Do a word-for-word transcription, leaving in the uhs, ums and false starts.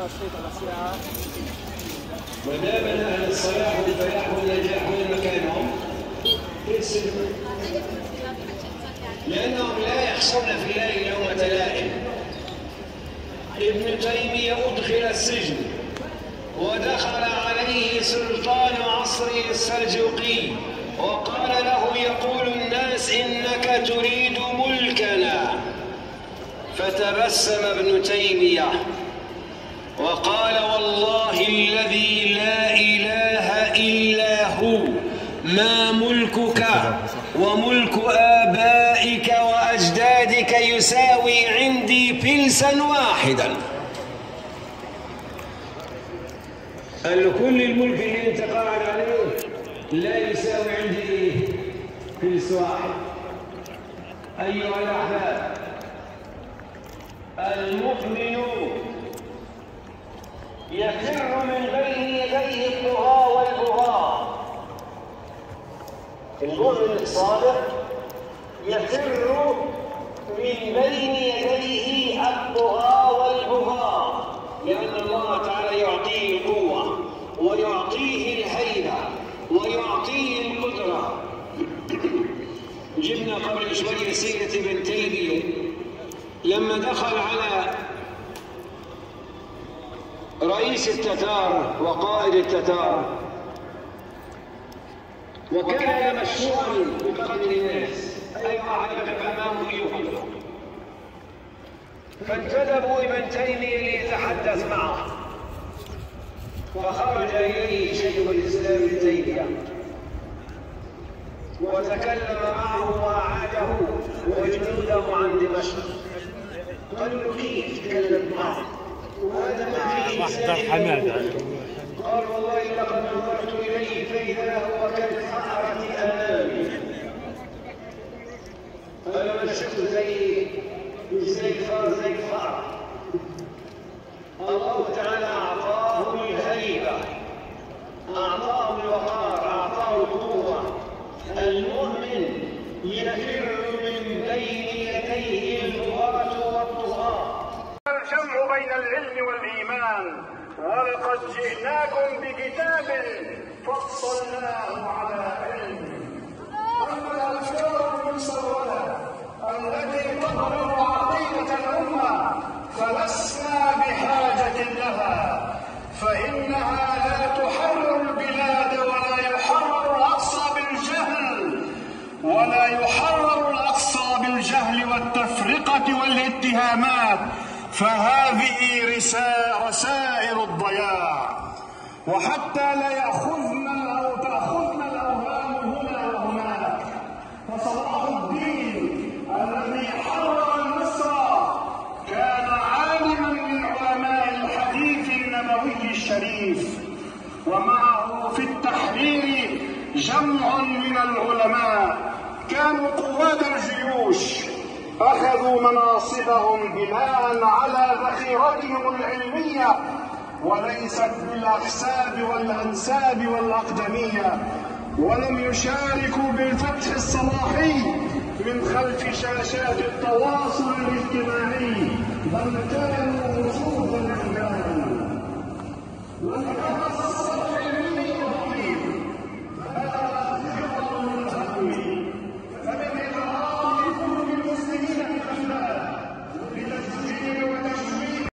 ودائما أهل الصلاح والفلاح والنجاح وين مكانهم؟ في السجن، لأنهم لا يخشون في الله لومة لائم. ابن تيمية أدخل السجن ودخل عليه سلطان عصره السلجوقي وقال له: يقول الناس إنك تريد ملكنا. فتبسم ابن تيمية وقال: والله الذي لا إله إلا هو ما ملكك وملك آبائك وأجدادك يساوي عندي فلسا واحدا. قال له: كل الملك اللي انت قاعد عليه لا يساوي عندي فلس واحد. أيها الأحباب، المؤمن يفر من بين يديه الطغاة والبغاة. المؤمن الصادق يفر من بين يديه الطغاة والبغاة، لأن الله تعالى يعطيه القوة ويعطيه الهيبة ويعطيه القدرة. جبنا قبل شوية سيرة ابن تيمية لما دخل على رئيس التتار وقائد التتار، وكان مشهورا بقدر الناس، أي واحد أمامه يهمه. فانتدبوا ابن تيمية ليتحدث معه، فخرج إليه شيخ الإسلام ابن تيمية وتكلم معه وأعاده وجنوده عن دمشق. قال له: كيف تكلم معه؟ وهذا ما محضر حمادة. قال: والله لقد نظرت إليه فإذا هو كالحرة أمامي. أنا ما شفت زي زي الفار زي الفار. الله تعالى أعطاه الهيبة، أعطاه الوقار، أعطاه القوة. المؤمن يفر من بين يديه البغاة والطغاة. الجمع بين العلم والإيمان، ولقد جئناكم بكتاب فصلناه على علم. أما الأفكار المسودة التي تضرب عقيدة الأمة فلسنا بحاجة لها، فإنها لا تحرر البلاد ولا يحرر الأقصى بالجهل ولا يحرر الأقصى بالجهل والتفرقة والاتهامات، فهذه رسائل الضياع. وحتى لا يأخذنا أو تأخذنا الأوهام هنا وهناك، فصلاح الدين الذي حرر مصر كان عالما من علماء الحديث النبوي الشريف، ومعه في التحرير جمع من العلماء كانوا قواد الجيوش، أخذوا مناصبهم بناء على ذخيرتهم العلمية وليست بالأحساب والأنساب والأقدمية، ولم يشاركوا بالفتح الصلاحي من خلف شاشات التواصل الاجتماعي، بل كان